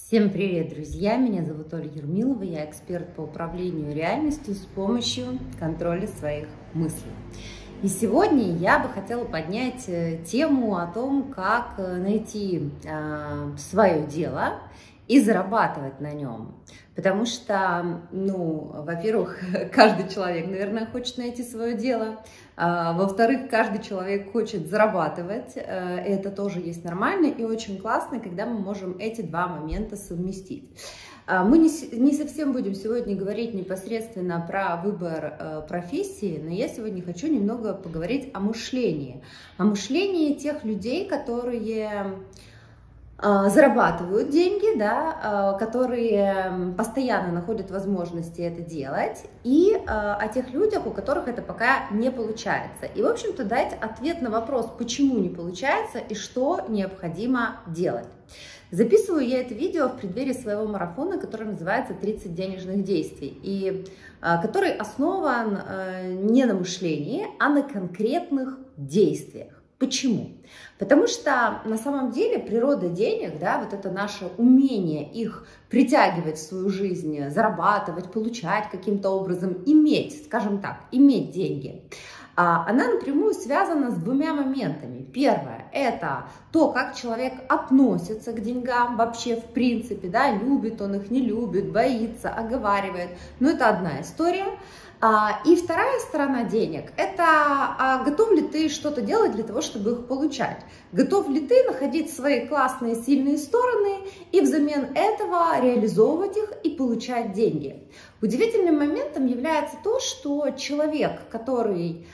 Всем привет, друзья! Меня зовут Ольга Ермилова, я эксперт по управлению реальностью с помощью контроля своих мыслей. И сегодня я бы хотела поднять тему о том, как найти свое дело и зарабатывать на нем. Потому что, во-первых, каждый человек, наверное, хочет найти свое дело. Во-вторых, каждый человек хочет зарабатывать. Это тоже есть нормально и очень классно, когда мы можем эти два момента совместить. Мы не совсем будем сегодня говорить непосредственно про выбор профессии, но я сегодня хочу немного поговорить о мышлении. О мышлении тех людей, которые зарабатывают деньги, да, которые постоянно находят возможности это делать, и о тех людях, у которых это пока не получается. И, в общем-то, дать ответ на вопрос, почему не получается и что необходимо делать. Записываю я это видео в преддверии своего марафона, который называется «30 денежных действий», и который основан не на мышлении, а на конкретных действиях. Почему? Потому что на самом деле природа денег, да, вот это наше умение их притягивать в свою жизнь, зарабатывать, получать каким-то образом, иметь, скажем так, иметь деньги, она напрямую связана с двумя моментами. Первое – это то, как человек относится к деньгам вообще в принципе, да, любит он их, не любит, боится, оговаривает, но это одна история. И вторая сторона денег – это готов ли ты что-то делать для того, чтобы их получать? Готов ли ты находить свои классные, сильные стороны и взамен этого реализовывать их и получать деньги? Удивительным моментом является то, что человек, который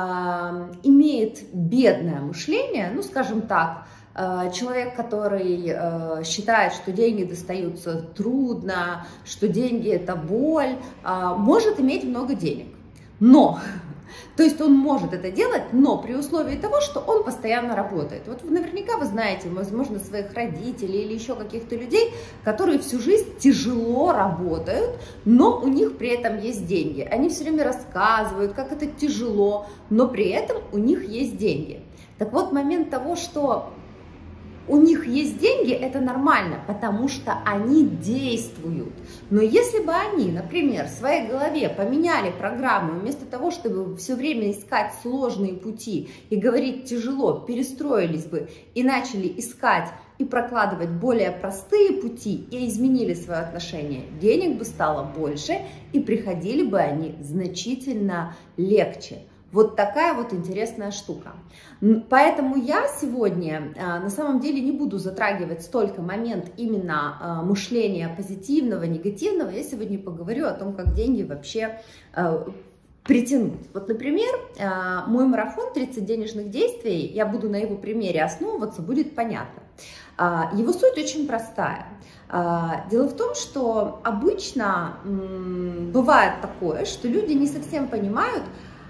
имеет бедное мышление, ну скажем так, человек, который считает, что деньги достаются трудно, что деньги – это боль, может иметь много денег. Но, то есть он может это делать, но при условии того, что он постоянно работает. Вот наверняка вы знаете, возможно, своих родителей или еще каких-то людей, которые всю жизнь тяжело работают, но у них при этом есть деньги. Они все время рассказывают, как это тяжело, но при этом у них есть деньги. Так вот, момент того, что у них есть деньги, это нормально, потому что они действуют. Но если бы они, например, в своей голове поменяли программу, вместо того, чтобы все время искать сложные пути и говорить тяжело, перестроились бы и начали искать и прокладывать более простые пути и изменили свое отношение, денег бы стало больше и приходили бы они значительно легче. Вот такая вот интересная штука. Поэтому я сегодня на самом деле не буду затрагивать столько момент именно мышления позитивного, негативного. Я сегодня поговорю о том, как деньги вообще притянуть. Вот, например, мой марафон «30 денежных действий», я буду на его примере основываться, будет понятно. Его суть очень простая. Дело в том, что обычно бывает такое, что люди не совсем понимают,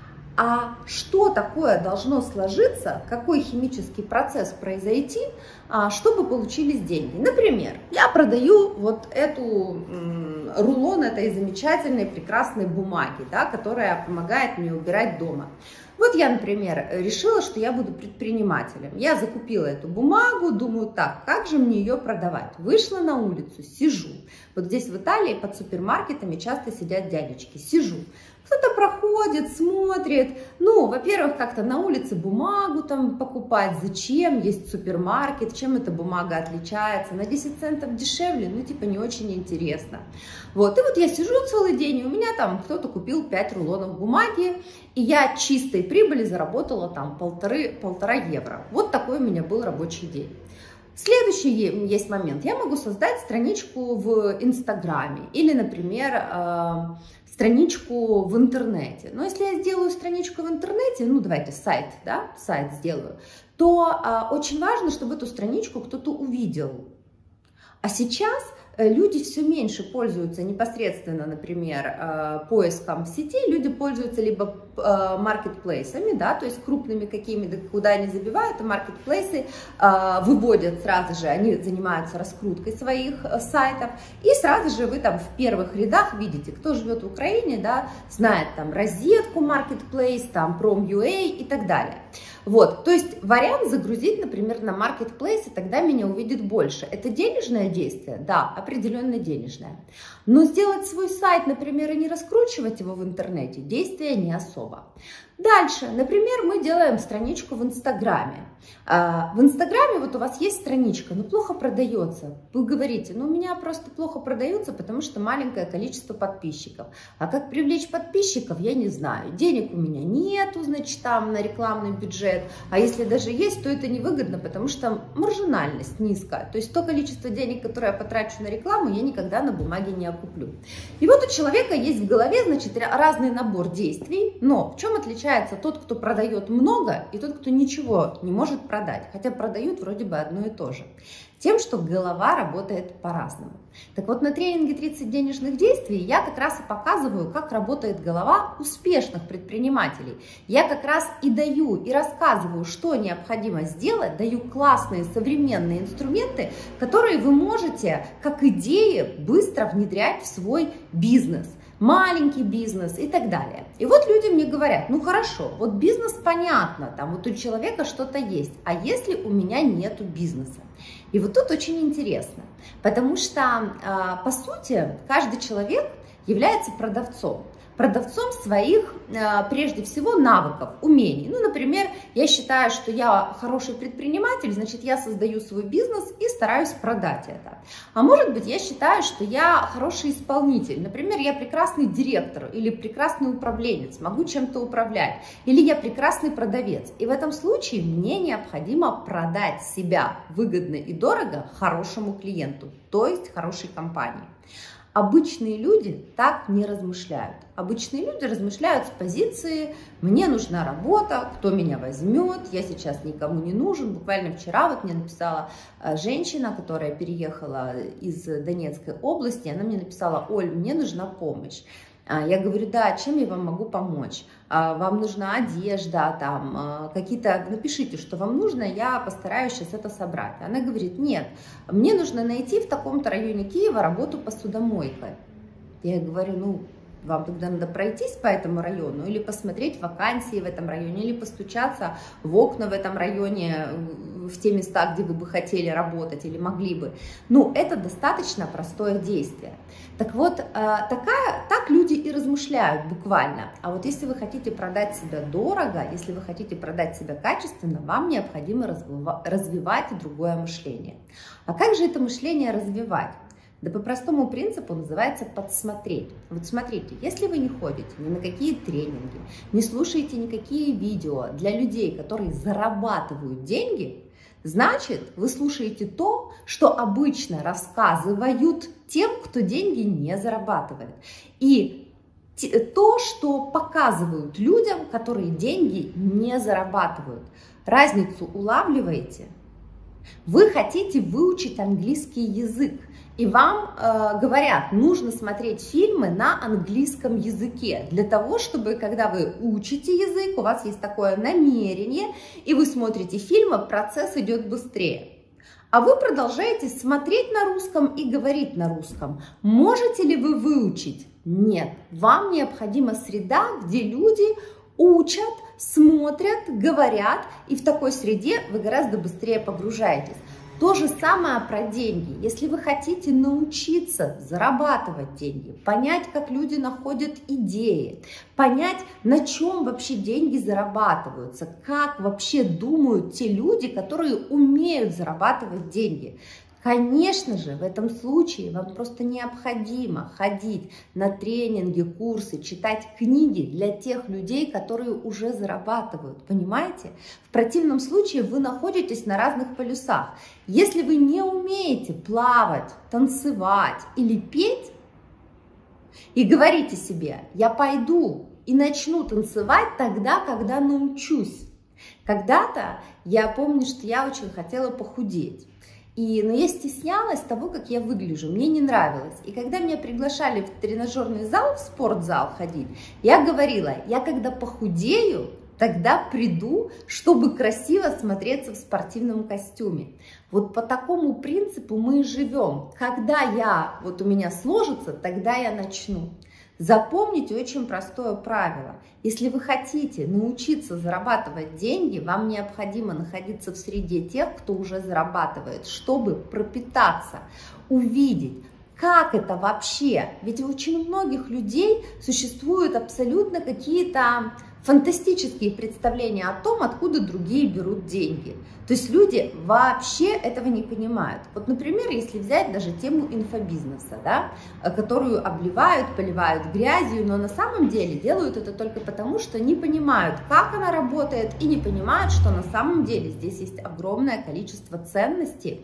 а что такое должно сложиться, какой химический процесс произойти, чтобы получились деньги. Например, я продаю вот эту рулон этой замечательной, прекрасной бумаги, да, которая помогает мне убирать дома. Вот я, например, решила, что я буду предпринимателем. Я закупила эту бумагу, думаю, так, как же мне ее продавать? Вышла на улицу, сижу. Вот здесь в Италии под супермаркетами часто сидят дядечки. Сижу. Кто-то проходит, смотрит. Ну, во-первых, как-то на улице бумагу там покупать. Зачем? Есть супермаркет. Чем эта бумага отличается? На 10 центов дешевле? Ну, типа, не очень интересно. Вот. И вот я сижу целый день, и у меня там кто-то купил 5 рулонов бумаги, и я чистой прибыли заработала там полтора евро. Вот такой у меня был рабочий день. Следующий есть момент. Я могу создать страничку в Инстаграме или, например, страничку в интернете. Но если я сделаю страничку в интернете, ну давайте сайт, да, сайт сделаю, то очень важно, чтобы эту страничку кто-то увидел. А сейчас люди все меньше пользуются непосредственно, например, поиском в сети, люди пользуются либо маркетплейсами, да, то есть крупными какими-то, куда они забивают, и маркетплейсы выводят сразу же, они занимаются раскруткой своих сайтов, и сразу же вы там в первых рядах видите, кто живет в Украине, да, знает там розетку маркетплейс, там Prom.ua и так далее. Вот, то есть вариант загрузить, например, на Marketplace, и тогда меня увидит больше. Это денежное действие? Да, определенно денежное. Но сделать свой сайт, например, и не раскручивать его в интернете, действие не особо. Дальше, например, мы делаем страничку в Инстаграме. В Инстаграме вот у вас есть страничка, но плохо продается. Вы говорите, ну у меня просто плохо продается, потому что маленькое количество подписчиков. А как привлечь подписчиков, я не знаю. Денег у меня нету, значит, там на рекламный бюджет. А если даже есть, то это невыгодно, потому что маржинальность низкая. То есть то количество денег, которое я потрачу на рекламу, я никогда на бумаге не окуплю. И вот у человека есть в голове, значит, разный набор действий, но в чем отличается тот, кто продает много, и тот, кто ничего не может продать, хотя продают вроде бы одно и то же. Тем, что голова работает по-разному. Так вот, на тренинге 30 денежных действий я как раз и показываю, как работает голова успешных предпринимателей. Я как раз и даю, и рассказываю, что необходимо сделать, даю классные современные инструменты, которые вы можете, как идеи, быстро внедрять в свой бизнес. Маленький бизнес и так далее. И вот люди мне говорят, ну хорошо, вот бизнес понятно, там вот у человека что-то есть, а если у меня нету бизнеса? И вот тут очень интересно, потому что, по сути, каждый человек является продавцом. Продавцом своих, прежде всего, навыков, умений. Ну, например, я считаю, что я хороший предприниматель, значит, я создаю свой бизнес и стараюсь продать это. А может быть, я считаю, что я хороший исполнитель. Например, я прекрасный директор или прекрасный управленец, могу чем-то управлять. Или я прекрасный продавец. И в этом случае мне необходимо продать себя выгодно и дорого хорошему клиенту, то есть хорошей компании. Обычные люди так не размышляют. Обычные люди размышляют с позиции «мне нужна работа, кто меня возьмет, я сейчас никому не нужен». Буквально вчера вот мне написала женщина, которая переехала из Донецкой области, она мне написала: «Оль, мне нужна помощь». Я говорю: да, чем я вам могу помочь? Вам нужна одежда, там, какие-то, напишите, что вам нужно, я постараюсь сейчас это собрать. Она говорит: нет, мне нужно найти в таком-то районе Киева работу посудомойкой. Я говорю: ну, вам тогда надо пройтись по этому району или посмотреть вакансии в этом районе, или постучаться в окна в этом районе, в те места, где вы бы хотели работать или могли бы. Ну, это достаточно простое действие. Так вот, так люди и размышляют буквально. А вот если вы хотите продать себя дорого, если вы хотите продать себя качественно, вам необходимо развивать другое мышление. А как же это мышление развивать? Да по простому принципу называется подсмотреть. Вот смотрите, если вы не ходите ни на какие тренинги, не слушаете никакие видео для людей, которые зарабатывают деньги, значит, вы слушаете то, что обычно рассказывают тем, кто деньги не зарабатывает. И то, что показывают людям, которые деньги не зарабатывают. Разницу улавливаете? Вы хотите выучить английский язык, и вам говорят, нужно смотреть фильмы на английском языке, для того, чтобы, когда вы учите язык, у вас есть такое намерение, и вы смотрите фильмы, процесс идет быстрее. А вы продолжаете смотреть на русском и говорить на русском. Можете ли вы выучить? Нет. Вам необходима среда, где люди учат, смотрят, говорят, и в такой среде вы гораздо быстрее погружаетесь. То же самое про деньги. Если вы хотите научиться зарабатывать деньги, понять, как люди находят идеи, понять, на чем вообще деньги зарабатываются, как вообще думают те люди, которые умеют зарабатывать деньги, конечно же, в этом случае вам просто необходимо ходить на тренинги, курсы, читать книги для тех людей, которые уже зарабатывают, понимаете? В противном случае вы находитесь на разных полюсах. Если вы не умеете плавать, танцевать или петь, и говорите себе: я пойду и начну танцевать тогда, когда научусь. Когда-то я помню, что я очень хотела похудеть. Но я стеснялась того, как я выгляжу, мне не нравилось. И когда меня приглашали в тренажерный зал, в спортзал ходить, я говорила: я когда похудею, тогда приду, чтобы красиво смотреться в спортивном костюме. Вот по такому принципу мы и живем. Когда у меня сложится, тогда я начну. Запомните очень простое правило. Если вы хотите научиться зарабатывать деньги, вам необходимо находиться в среде тех, кто уже зарабатывает, чтобы пропитаться, увидеть, как это вообще. Ведь у очень многих людей существуют абсолютно какие-то фантастические представления о том, откуда другие берут деньги. То есть люди вообще этого не понимают. Вот, например, если взять даже тему инфобизнеса, да, которую обливают, поливают грязью, но на самом деле делают это только потому, что не понимают, как она работает, и не понимают, что на самом деле здесь есть огромное количество ценностей,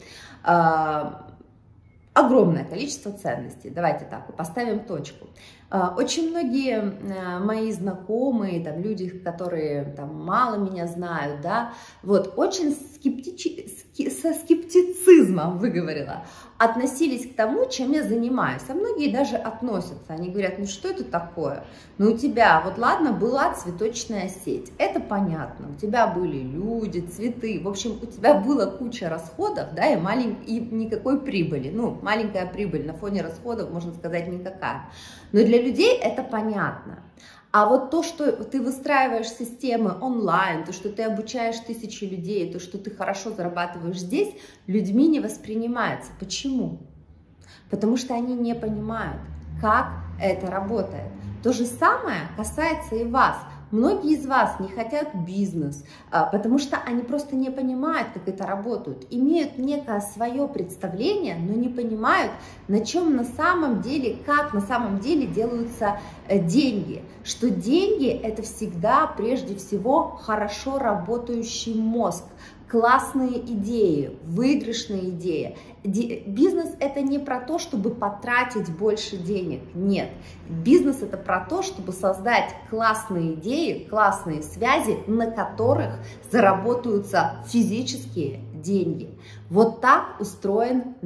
давайте так, поставим точку. Очень многие мои знакомые, там, люди, которые там, мало меня знают, да, вот, очень со скептицизмом, выговорила, относились к тому, чем я занимаюсь. А многие даже относятся, они говорят, ну что это такое? Ну у тебя, вот ладно, была цветочная сеть, это понятно, у тебя были люди, цветы, в общем, у тебя была куча расходов, да, и никакой прибыли. Ну, маленькая прибыль на фоне расходов, можно сказать, никакая. Но для людей это понятно. А вот то, что ты выстраиваешь системы онлайн, то, что ты обучаешь тысячи людей, то, что ты хорошо зарабатываешь здесь, людьми не воспринимается. Почему? Потому что они не понимают, как это работает. То же самое касается и вас. Многие из вас не хотят бизнес, потому что они просто не понимают, как это работает. Имеют некое свое представление, но не понимают, на чем на самом деле, как на самом деле делаются деньги. Что деньги – это всегда, прежде всего, хорошо работающий мозг, классные идеи, выигрышные идеи. Бизнес – это не про то, чтобы потратить больше денег, нет. Бизнес – это про то, чтобы создать классные идеи, классные связи, на которых заработаются физические деньги. Вот так устроен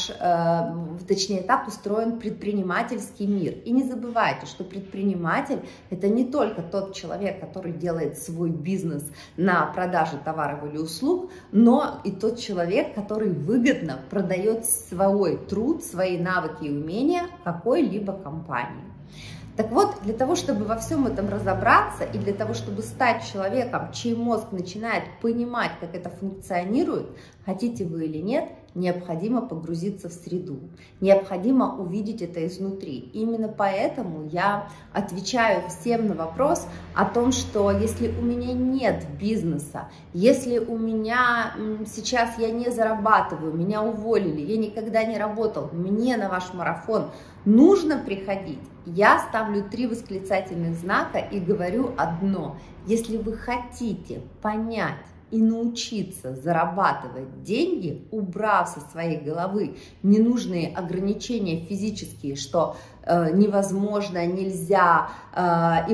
так устроен предпринимательский мир. И не забывайте, что предприниматель – это не только тот человек, который делает свой бизнес на продаже товаров или услуг, но и тот человек, который выгодно продает свой труд, свои навыки и умения какой-либо компании. Так вот, для того, чтобы во всем этом разобраться и для того, чтобы стать человеком, чей мозг начинает понимать, как это функционирует, хотите вы или нет, необходимо погрузиться в среду, необходимо увидеть это изнутри. Именно поэтому я отвечаю всем на вопрос о том, что если у меня нет бизнеса, если у меня сейчас я не зарабатываю, меня уволили, я никогда не работал, мне на ваш марафон нужно приходить, я ставлю 3 восклицательных знака и говорю одно: если вы хотите понять и научиться зарабатывать деньги, убрав со своей головы ненужные ограничения физические, что невозможно, нельзя, и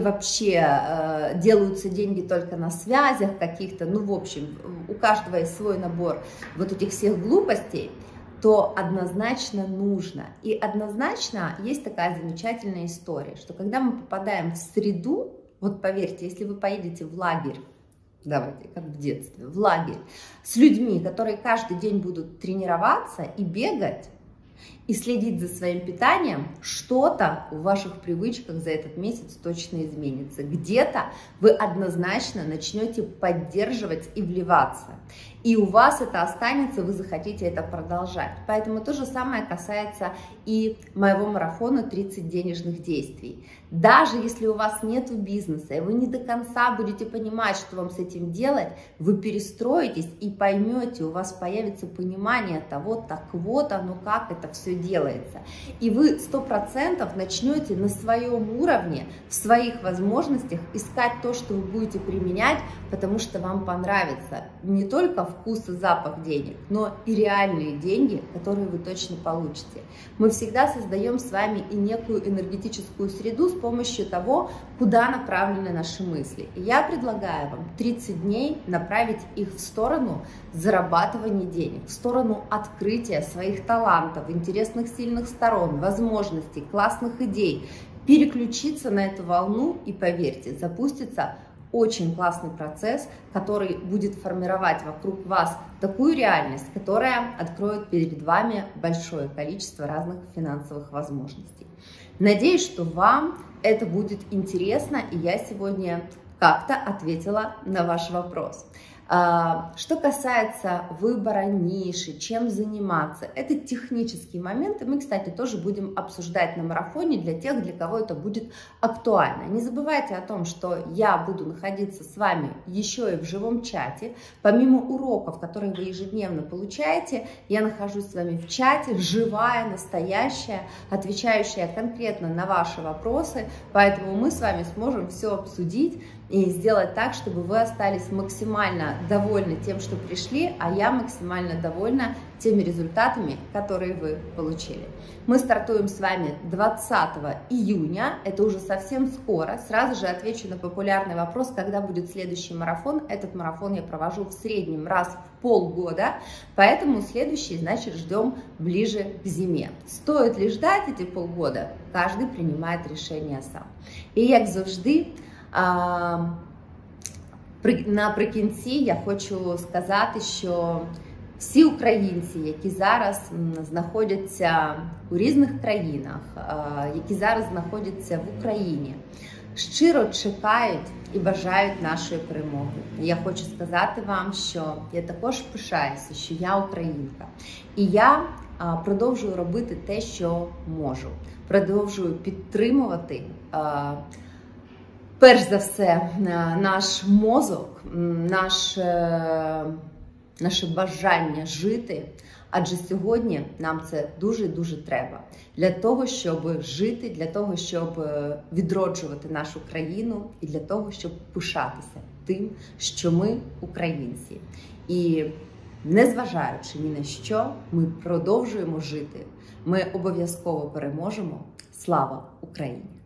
вообще делаются деньги только на связях каких-то, ну, в общем, у каждого есть свой набор вот этих всех глупостей, то однозначно нужно. И однозначно есть такая замечательная история, что когда мы попадаем в среду, вот поверьте, если вы поедете в лагерь, давайте, как в детстве, в лагерь, с людьми, которые каждый день будут тренироваться и бегать, и следить за своим питанием, что-то в ваших привычках за этот месяц точно изменится. Где-то вы однозначно начнете поддерживать и вливаться. И у вас это останется, вы захотите это продолжать. Поэтому то же самое касается и моего марафона 30 денежных действий. Даже если у вас нет бизнеса, и вы не до конца будете понимать, что вам с этим делать, вы перестроитесь и поймете, у вас появится понимание того, так вот оно, как это все делается. И вы 100% начнете на своем уровне, в своих возможностях искать то, что вы будете применять, потому что вам понравится не только вкус и запах денег, но и реальные деньги, которые вы точно получите. Мы всегда создаем с вами и некую энергетическую среду с помощью того, куда направлены наши мысли. И я предлагаю вам 30 дней направить их в сторону зарабатывания денег, в сторону открытия своих талантов, интересных, сильных сторон, возможностей, классных идей, переключиться на эту волну и, поверьте, запустится очень классный процесс, который будет формировать вокруг вас такую реальность, которая откроет перед вами большое количество разных финансовых возможностей. Надеюсь, что вам это будет интересно, и я сегодня как-то ответила на ваш вопрос. Что касается выбора ниши, чем заниматься, это технические моменты. Мы, кстати, тоже будем обсуждать на марафоне для тех, для кого это будет актуально. Не забывайте о том, что я буду находиться с вами еще и в живом чате. Помимо уроков, которые вы ежедневно получаете, я нахожусь с вами в чате, живая, настоящая, отвечающая конкретно на ваши вопросы. Поэтому мы с вами сможем все обсудить и сделать так, чтобы вы остались максимально довольны тем, что пришли, а я максимально довольна теми результатами, которые вы получили. Мы стартуем с вами 20 июня, это уже совсем скоро. Сразу же отвечу на популярный вопрос, когда будет следующий марафон. Этот марафон я провожу в среднем раз в полгода, поэтому следующий, значит, ждем ближе к зиме. Стоит ли ждать эти полгода? Каждый принимает решение сам. І як завжди, наприкінці я хочу сказати, що всі українці, які зараз знаходяться у різних країнах, які зараз знаходяться в Україні, щиро чекають і бажають нашої перемоги. Я хочу сказати вам, що я також пишаюся, що я українка. І я продовжую робити те, що можу. Продовжую підтримувати перш за все, наш мозок, наше бажання жити, адже сьогодні нам це дуже-дуже треба. Для того, щоб жити, для того, щоб відроджувати нашу країну і для того, щоб пишатися тим, що ми українці. І незважаючи ні на що, ми продовжуємо жити. Ми обов'язково переможемо. Слава Україні!